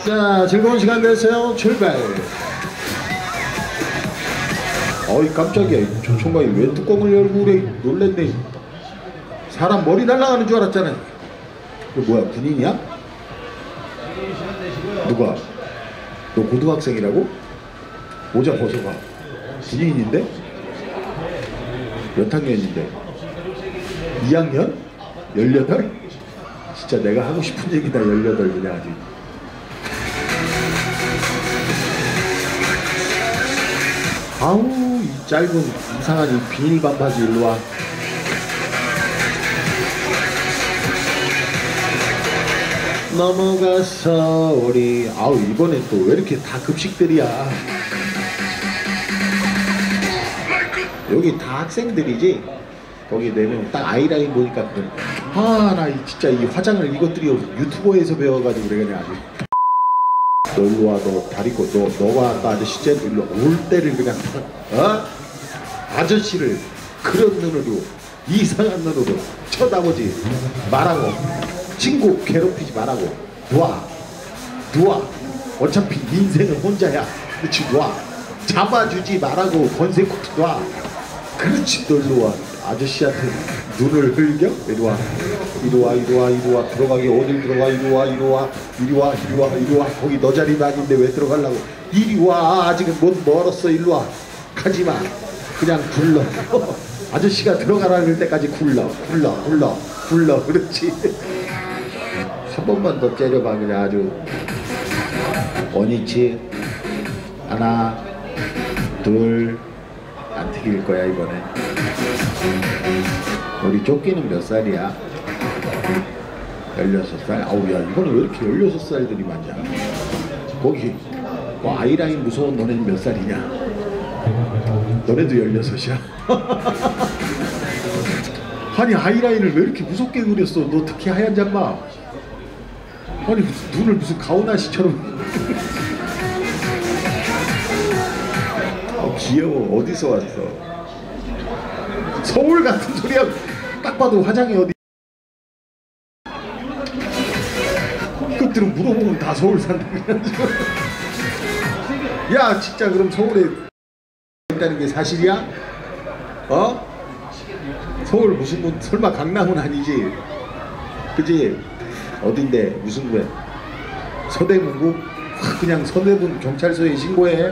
자, 즐거운 시간 되세요. 출발. 어이 깜짝이야. 저 총각이 왜 뚜껑을 열고 그래. 놀랬네. 사람 머리 날아가는 줄 알았잖아. 이거 뭐야, 군인이야? 누가? 너 고등학생이라고? 모자 벗어봐. 군인인데? 몇 학년인데? 2학년? 18? 진짜 내가 하고 싶은 얘기다. 18 그냥 아직. 아우 이 짧은 이상한 이 비닐 반바지 일로와. 넘어가서 우리 아우 이번엔 또 왜 이렇게 다 급식들이야. 여기 다 학생들이지. 거기 4명 딱 아이라인 보니까 아 나 진짜 이 화장을 이것들이 유튜버에서 배워가지고 그래 그냥 아주. 너 일로 와. 너 다리고 너가 아까 아저씨 쟤 일로 올 때를 그냥 아저씨를 그런 눈으로 이상한 눈으로 쳐다보지 말라고. 친구 괴롭히지 말라고. 놔 어차피 인생은 혼자야. 그렇지. 놔 잡아주지 말라고. 건세코트 놔. 그렇지. 너 일로 와. 아저씨한테 눈을 흘겨? 이리 와. 들어가기 어딜 들어가. 이리 와. 거기 너 자리도 아닌데 왜 들어가려고. 이리 와. 아직은 못 멀었어. 일로 와. 가지마. 그냥 굴러. 아저씨가 들어가라 그럴 때까지 굴러. 그렇지. 한 번만 더 째려봐. 그냥 아주. 원위치. 하나 둘. 안 튀길 거야 이번에. 우리 쫓기는 몇 살이야? 16살? 아우 야 이거는 왜 이렇게 16살들이 많냐. 거기 뭐 아이라인 무서운 너네는 몇 살이냐. 너네도 16이야? 아니 아이라인을 왜 이렇게 무섭게 그렸어. 너 특히 하얀 잠바. 아니 무슨 눈을 무슨 가오나시처럼. 귀여워. 어디서 왔어? 서울 같은 소리야. 딱 봐도 화장이 어디. 이것들은 물어보면 다 서울 산다. 야 진짜 그럼 서울에 있다는 게 사실이야? 서울 무슨 분 설마 강남은 아니지? 그지? 어딘데 무슨 구에? 서대문구? 그냥 서대문 경찰서에 신고해.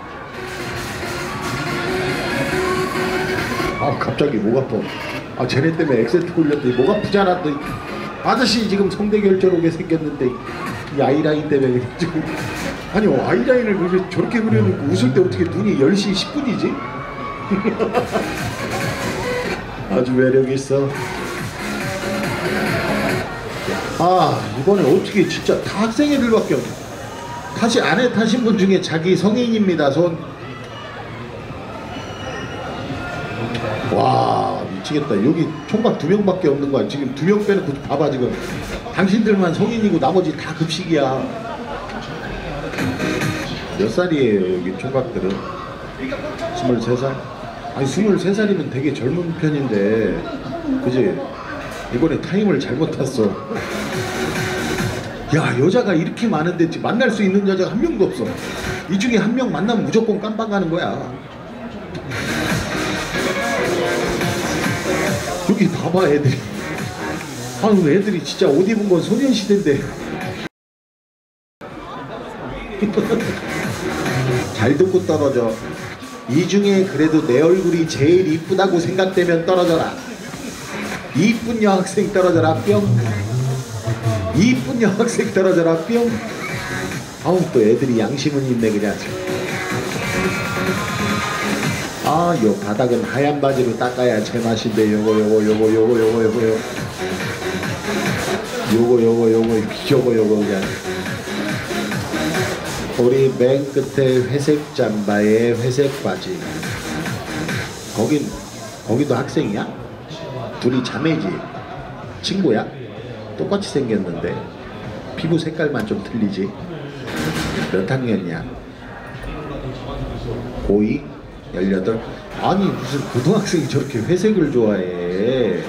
아 갑자기 목 아파. 쟤네 때문에 엑센트 굴렸더니 목 아프잖아. 또 아저씨 지금 성대결절 오게 생겼는데 이 아이라인 때문에 지금. 아니 아이라인을 그렇게 저렇게 그려놓고 웃을 때 어떻게 눈이 10시 10분이지? 아주 매력 있어. 이번에 어떻게 진짜 다 학생 애들밖에 없네. 다시 안에 타신 분 중에 자기 성인입니다. 손. 와 미치겠다. 여기 총각 2명밖에 없는 거야. 지금 2명 빼놓고 봐봐. 지금 당신들만 성인이고 나머지 다 급식이야. 몇 살이에요 여기 총각들은? 23살? 아니 23살이면 되게 젊은 편인데 그지? 이번에 타임을 잘못 탔어. 야 여자가 이렇게 많은데 만날 수 있는 여자가 한 명도 없어. 이 중에 한 명 만나면 무조건 깜빵 가는 거야. 여기 봐봐 애들이. 애들이 진짜 옷 입은 건 소년시대인데. 잘 듣고 떨어져. 이 중에 그래도 내 얼굴이 제일 이쁘다고 생각되면 떨어져라. 이쁜 여학생 떨어져라 뿅. 이쁜 여학생 떨어져라 뿅. 또 애들이 양심은 있네 그냥. 요 바닥은 하얀 바지로 닦아야 제맛인데 요거 그냥. 우리 맨 끝에 회색 잠바에 회색 바지. 거기도 학생이야? 둘이 자매지? 친구야? 똑같이 생겼는데 피부 색깔만 좀 틀리지? 몇 학년이야? 고2? 18? 아니 무슨 고등학생이 저렇게 회색을 좋아해.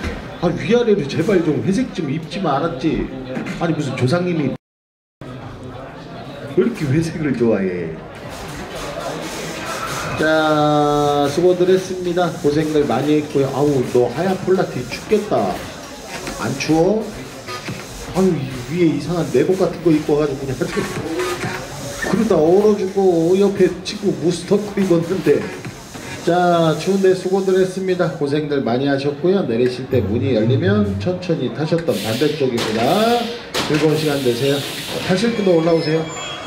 위아래로 제발 좀 회색 좀 입지 말았지. 아니 무슨 조상님이 왜 이렇게 회색을 좋아해? 자, 수고들 했습니다. 고생들 많이 했고요. 아우, 너 하얀 폴라티 춥겠다. 안 추워? 아유, 위에 이상한 내복 같은 거 입고 와가지고 그냥 그러다 얼어 죽고 옆에 친구 무스터크 입었는데. 자, 추운데 수고들 했습니다. 고생들 많이 하셨고요. 내리실 때 문이 열리면 천천히 타셨던 반대쪽입니다. 즐거운 시간 되세요. 타실 분도 올라오세요.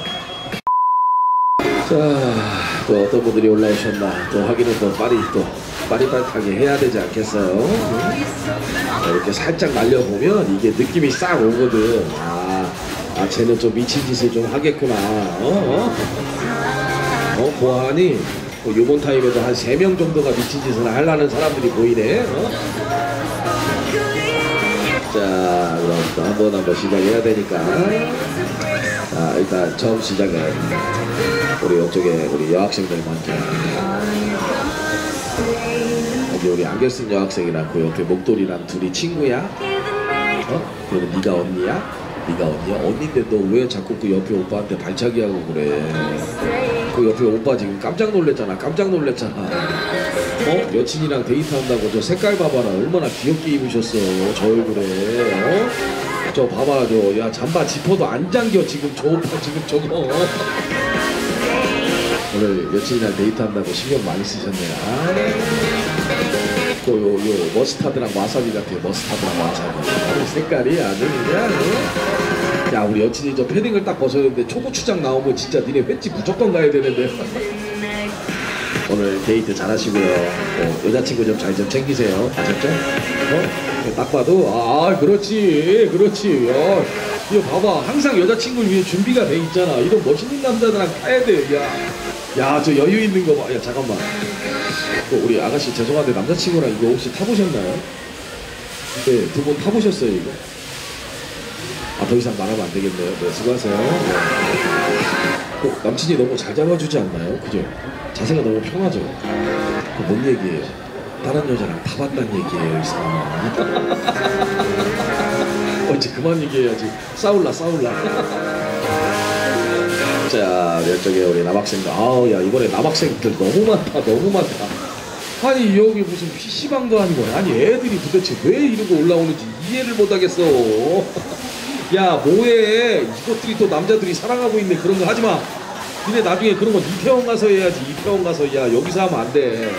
자, 또 어떤 분들이 올라오셨나 또 확인은 또 빠릿빠릿하게 해야 되지 않겠어요? 이렇게 살짝 날려보면 이게 느낌이 싹 오거든. 쟤는 좀 미친 짓을 좀 하겠구나. 보아하니 요번 타임에도 한 3명 정도가 미친 짓을 하려는 사람들이 보이네. 자, 그럼 또 한 번 시작해야 되니까. 자, 일단 처음 시작은 우리 이쪽에 우리 여학생들 먼저. 여기 우리 안경 쓴 여학생이랑 그 옆에 목도리랑 둘이 친구야? 그럼 네가 언니야? 네가 언니야? 언니인데 너 왜 자꾸 그 옆에 오빠한테 발차기 하고 그래? 그 옆에 오빠 지금 깜짝 놀랬잖아. 여친이랑 데이트한다고 저 색깔 봐봐라. 얼마나 귀엽게 입으셨어. 저 얼굴에. 저 봐봐. 야 잠바 지퍼도 안 잠겨 지금 저 오빠 지금 저거. 오늘 여친이랑 데이트한다고 신경 많이 쓰셨네. 요 머스타드랑 와사비 같아요. 머스타드랑 와사비. 색깔이 아주 그냥. 야, 우리 여친이 저 패딩을 딱 벗었는데 초고추장 나오면 진짜 니네 횟집 무조건 가야 되는데. 오늘 데이트 잘 하시고요. 여자친구 좀 잘 좀 챙기세요. 아셨죠? 딱 봐도 그렇지. 야, 이거 봐봐. 항상 여자친구를 위해 준비가 돼 있잖아. 이런 멋있는 남자들랑 타야 돼. 야, 저 여유 있는 거 봐. 야, 잠깐만. 우리 아가씨 죄송한데 남자친구랑 이거 혹시 타보셨나요? 네, 두 분 타보셨어요 이거? 더 이상 말하면 안 되겠네요. 네, 수고하세요. 네. 남친이 너무 잘 잡아주지 않나요? 그죠? 자세가 너무 편하죠? 뭔 얘기예요? 다른 여자랑 타봤다는 얘기예요, 이 사람. 이제 그만 얘기해야지. 싸울라. 자, 이쪽에 우리 남학생들. 야, 이번에 남학생들 너무 많다. 아니, 여기 무슨 PC방도 아니고, 아니, 애들이 도대체 왜 이러고 올라오는지 이해를 못하겠어. 야, 뭐해. 이것들이 또 남자들이 사랑하고 있네. 그런 거 하지 마. 니네 나중에 그런 거 이태원 가서 해야지. 이태원 가서. 야, 여기서 하면 안 돼.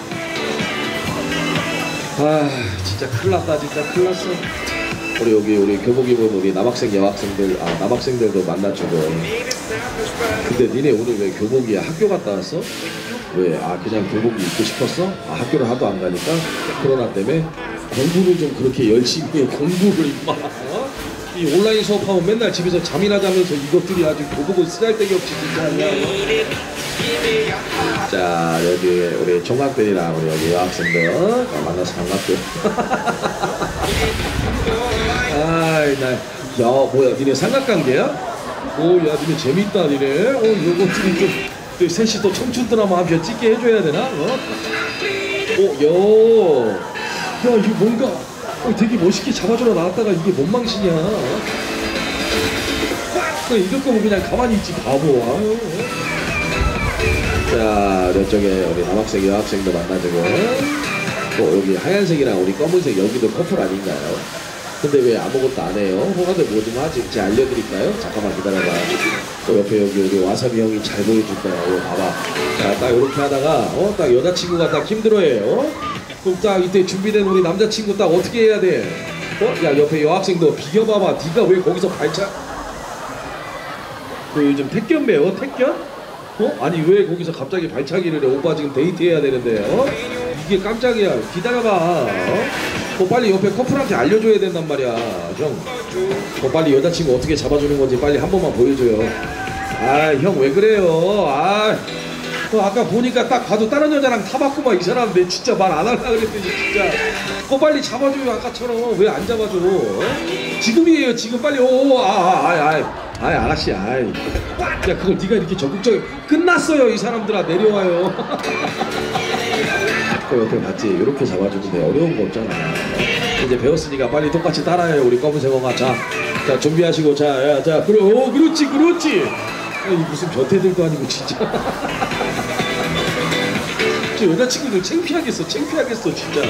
진짜 큰일 났다. 진짜 큰일 났어. 우리 교복 입은 우리 남학생, 여학생들, 남학생들도 만나주고. 근데 니네 오늘 왜 교복이야? 학교 갔다 왔어? 왜? 그냥 교복이 입고 싶었어? 학교를 하도 안 가니까? 코로나 때문에? 공부를 좀 그렇게 열심히 해. 공부를 임마. 이 온라인 수업하면 맨날 집에서 잠이나 자면서 이것들이 아주 교복을 쓰잘데기 없이 진짜. 자, 여기 우리 총각들이랑 우리 여기 여학생들 만나서 반갑고. 야, 뭐야, 니네 삼각관계야? 야, 니네 재밌다, 니네. 요것들이 좀, 셋이 또 청춘 드라마 한 편 찍게 해줘야 되나? 야, 이거 뭔가, 되게 멋있게 잡아주러 나왔다가 이게 뭔 망신이야. 이럴 거면 그냥 가만히 있지, 바보. 자, 이쪽에 우리 남학생, 여학생도 만나주고. 여기 하얀색이랑 우리 검은색 여기도 커플 아닌가요? 근데 왜 아무것도 안 해요? 호가들 뭐 좀 하지? 제가 알려드릴까요? 잠깐만 기다려봐. 옆에 여기 우리 와사비 형이 잘 보여줄 거야. 봐봐. 자, 딱 이렇게 하다가 딱 여자친구가 딱 힘들어해요. 그럼 딱 이때 준비된 우리 남자친구 딱 어떻게 해야 돼? 야, 옆에 여학생도 비켜봐봐. 네가 왜 거기서 발차? 너 요즘 택견 배워? 택견? 아니 왜 거기서 갑자기 발차기를 해? 오빠 지금 데이트해야 되는데. 이게 깜짝이야. 기다려봐. 빨리 옆에 커플한테 알려줘야 된단 말이야. 형, 빨리 여자친구 어떻게 잡아주는 건지 빨리 한 번만 보여줘요. 형 왜 그래요? 아까 보니까 딱 봐도 다른 여자랑 타봤구만. 이 사람 내 진짜 말 안 하려고 그랬더니 진짜. 빨리 잡아줘요. 아까처럼. 왜 안 잡아줘? 지금이에요. 지금 빨리. 아가씨. 야, 그걸 네가 이렇게 적극적으로. 끝났어요. 이 사람들아. 내려와요. 옆에 봤지? 이렇게 잡아주면 돼. 어려운 거 없잖아. 이제 배웠으니까 빨리 똑같이 따라해요. 우리 검은색어가. 자 준비하시고. 자, 그렇지. 이 무슨 변태들도 아니고 진짜. 저 여자친구들 창피하겠어 진짜.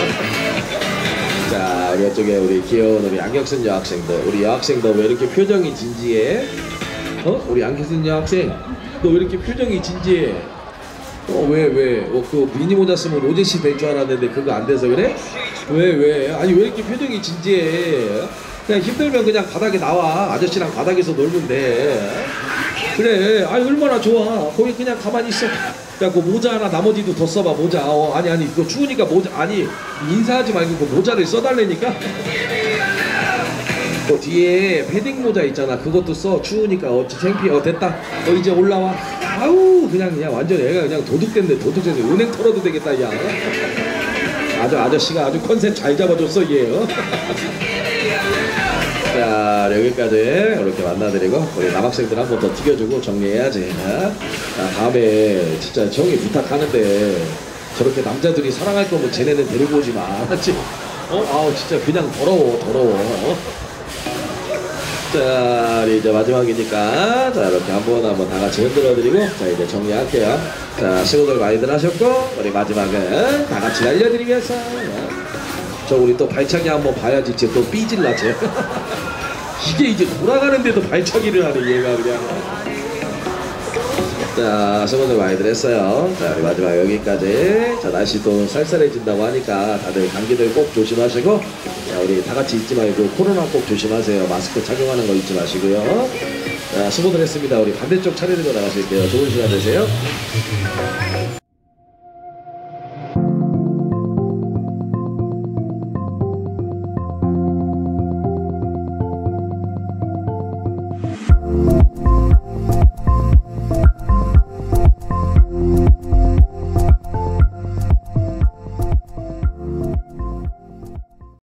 자, 우리 이쪽에 우리 귀여운 우리 안경쓴 여학생들. 우리 여학생도 왜 이렇게 표정이 진지해? 우리 안경쓴 여학생, 너 왜 이렇게 표정이 진지해? 왜? 그 미니 모자 쓰면 로제씨 될 줄 알았는데 그거 안 돼서 그래? 왜? 아니 왜 이렇게 표정이 진지해? 그냥 힘들면 그냥 바닥에 나와. 아저씨랑 바닥에서 놀면 돼. 그래. 얼마나 좋아. 거기 그냥 가만히 있어. 야, 그 모자 하나 나머지도 더 써봐. 모자. 아니 그거 추우니까 모자. 아니 인사하지 말고 그 모자를 써달라니까. 그 뒤에 패딩 모자 있잖아. 그것도 써. 추우니까. 창피해. 됐다. 이제 올라와. 아우 그냥 완전 애가 그냥 도둑됐네. 은행 털어도 되겠다. 야. 아저씨가 아주 컨셉 잘 잡아줬어 얘. 자, 여기까지 이렇게 만나드리고 우리 남학생들 한 번 더 튀겨주고 정리해야지. 자, 다음에 진짜 정이 부탁하는데 저렇게 남자들이 사랑할 거면 쟤네는 데리고 오지 마. 알았지? 아우 진짜 그냥 더러워. 자, 우리 이제 마지막이니까 자 이렇게 한번 다 같이 흔들어드리고 자 이제 정리할게요. 자, 수고들 많이들 하셨고 우리 마지막은 다 같이 알려드리면서 저 우리 또 발차기 한번 봐야지. 이제 또 삐질라지. 이게 이제 돌아가는데도 발차기를 하네 얘가 그냥. 자, 수고들 많이들 했어요. 자, 우리 마지막 여기까지. 자, 날씨 또 쌀쌀해진다고 하니까 다들 감기들 꼭 조심하시고 자, 우리 다 같이 잊지 말고 코로나 꼭 조심하세요. 마스크 착용하는 거 잊지 마시고요. 자, 수고들 했습니다. 우리 반대쪽 차례대로 나가실게요. 좋은 시간 되세요.